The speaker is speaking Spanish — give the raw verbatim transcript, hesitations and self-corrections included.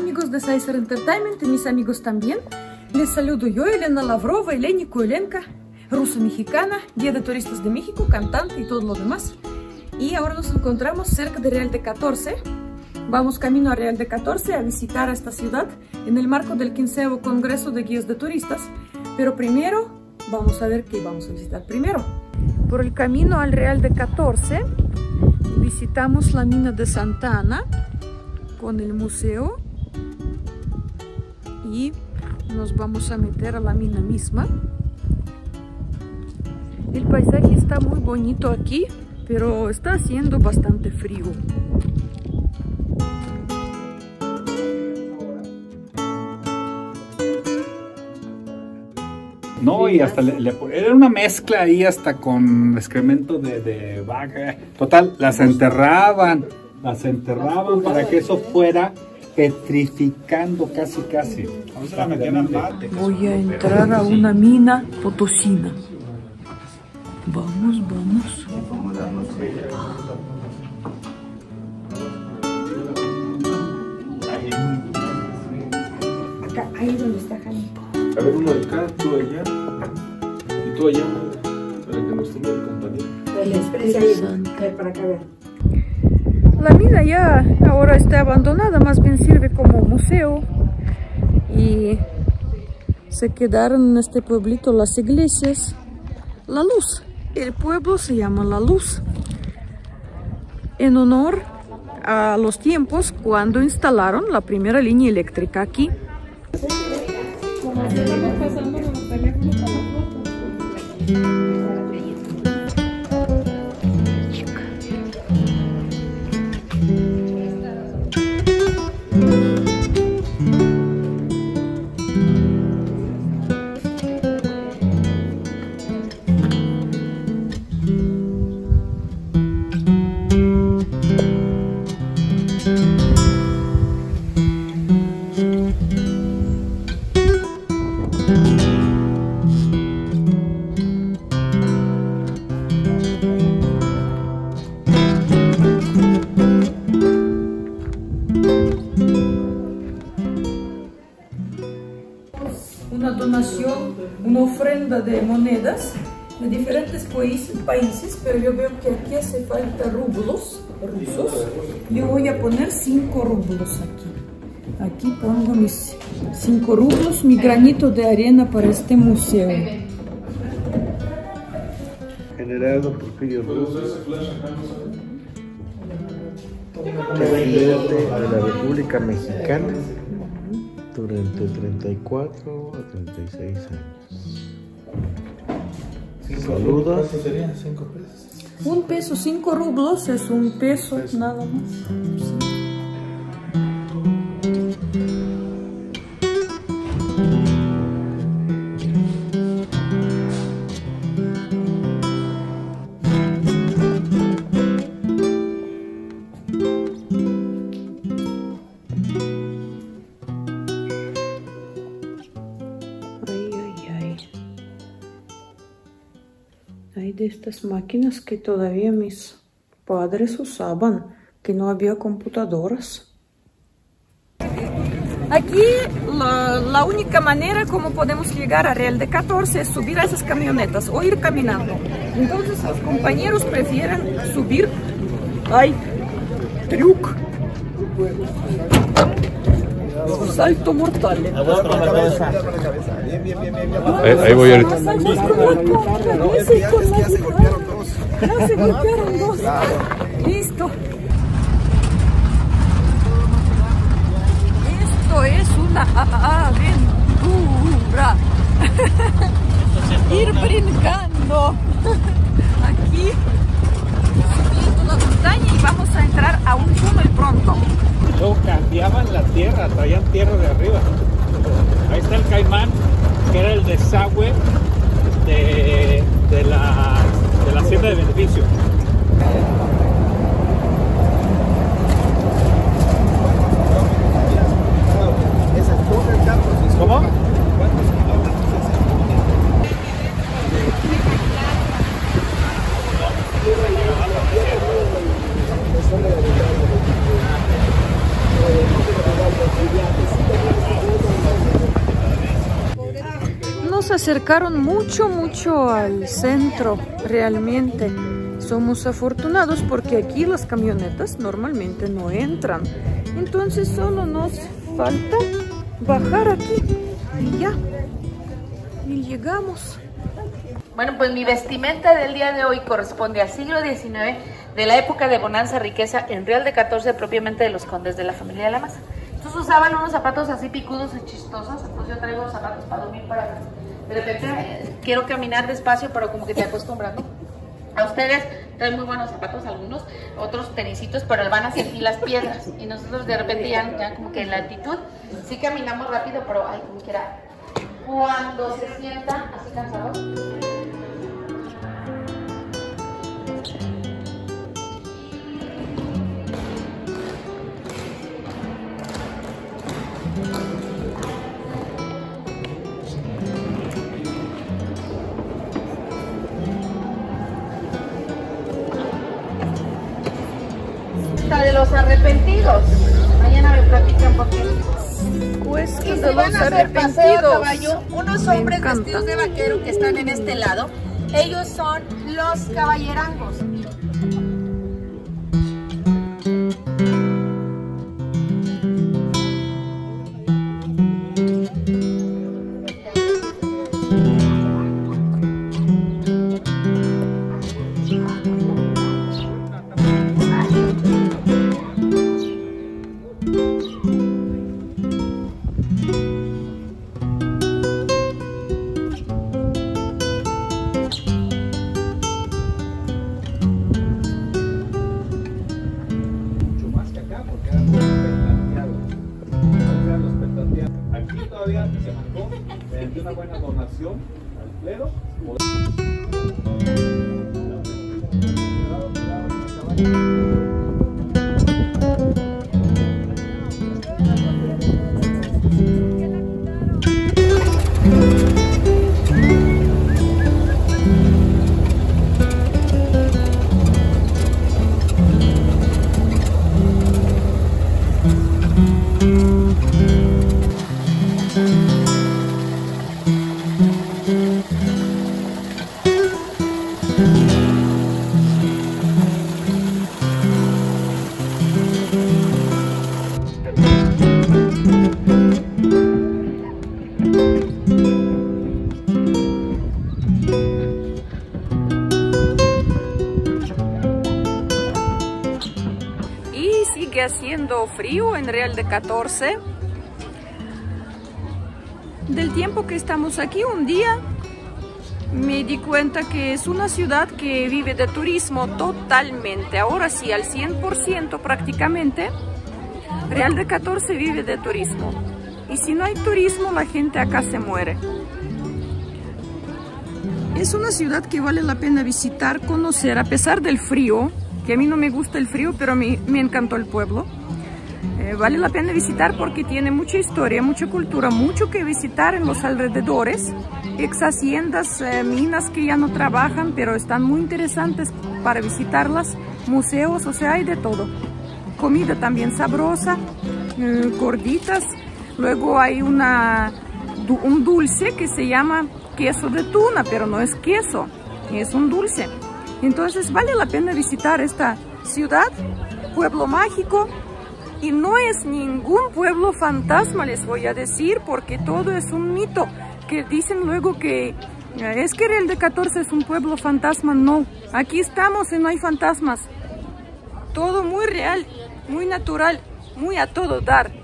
amigos de Sizer Entertainment y mis amigos también. Les saludo yo, Elena Lavrova, Elénico Elenka, ruso-mexicana, guía de turistas de México, cantante y todo lo demás. Y ahora nos encontramos cerca de Real de catorce. Vamos camino a Real de catorce a visitar esta ciudad en el marco del quinceavo Congreso de Guías de Turistas. Pero primero, vamos a ver qué vamos a visitar primero. Por el camino al Real de catorce, visitamos la mina de Santa Ana con el museo y nos vamos a meter a la mina misma. El paisaje está muy bonito aquí, pero está haciendo bastante frío. No, y hasta le, le, era una mezcla ahí hasta con excremento de, de vaca. Total, las enterraban, las enterraban para que eso fuera petrificando casi casi. Voy a entrar a una mina potosina. Vamos, vamos. Acá, ahí donde está Jaime. A ver, uno de acá, tú allá y tú allá, para que nos tome el compañero. Para acá, ver. La mina ya ahora está abandonada, más bien sirve como museo. Y se quedaron en este pueblito las iglesias. La Luz. El pueblo se llama La Luz, en honor a los tiempos cuando instalaron la primera línea eléctrica aquí. Una donación, una ofrenda de monedas de diferentes países, pero yo veo que aquí hace falta rublos rusos. Yo voy a poner cinco rublos aquí. Aquí pongo mis cinco rublos, mi granito de arena para este museo. General Don Porfirio Rubio, presidente de la República Mexicana durante treinta y cuatro a treinta y seis años. Saludos. Un peso, cinco rublos es un peso nada más. Hay de estas máquinas que todavía mis padres usaban, que no había computadoras. Aquí la, la única manera como podemos llegar a Real de catorce es subir a esas camionetas o ir caminando. Entonces los compañeros prefieren subir. ¡Ay! ¡Truc! Salto mortal. Ahí, ahí voy ahorita. Ya se golpearon dos. Ya se golpearon dos. Listo. Esto es una aventura. Ir brincando. Aquí subiendo la montaña y vamos a entrar a un túnel pronto. Luego cambiaban la tierra, traían tierra de arriba. Ahí está el Caimán, que era el desagüe de, de, la, de la hacienda de beneficio. ¿Cómo? Gracias. acercaron mucho, mucho al centro, realmente. Somos afortunados porque aquí las camionetas normalmente no entran. Entonces solo nos falta bajar aquí y ya. Y llegamos. Bueno, pues mi vestimenta del día de hoy corresponde al siglo diecinueve, de la época de bonanza, riqueza en Real de catorce, propiamente de los condes de la familia de la Maza. Entonces usaban unos zapatos así picudos y chistosos, entonces yo traigo zapatos para dormir, para... De repente eh, quiero caminar despacio, pero como que te acostumbras, ¿no? A ustedes traen muy buenos zapatos, algunos, otros tenisitos, pero van a sentir las piedras. Y nosotros de repente ya, ya como que en la altitud, sí caminamos rápido, pero ay, como quiera. Cuando se sientan así cansados, de los arrepentidos. Mañana me platican por qué. Cuesta Y de si los van a hacer paseo a arrepentidos. caballo, unos Me hombres encanta. vestidos de vaquero que están en este lado, ellos son los caballerangos. Se marcó mediante una buena donación al clero. Sigue haciendo frío en Real de catorce. Del tiempo que estamos aquí, un día me di cuenta que es una ciudad que vive de turismo totalmente. Ahora sí, al cien por ciento prácticamente, Real de catorce vive de turismo. Y si no hay turismo, la gente acá se muere. Es una ciudad que vale la pena visitar, conocer, a pesar del frío. Que a mí no me gusta el frío, pero a mí me encantó el pueblo. Eh, vale la pena visitar porque tiene mucha historia, mucha cultura, mucho que visitar en los alrededores. Ex haciendas, eh, minas que ya no trabajan, pero están muy interesantes para visitarlas. Museos, o sea, hay de todo. Comida también sabrosa, eh, gorditas. Luego hay una, un dulce que se llama queso de tuna, pero no es queso, es un dulce. Entonces vale la pena visitar esta ciudad, pueblo mágico, y no es ningún pueblo fantasma, les voy a decir, porque todo es un mito, que dicen luego que es que Real de catorce es un pueblo fantasma. No, aquí estamos y no hay fantasmas, todo muy real, muy natural, muy a todo dar.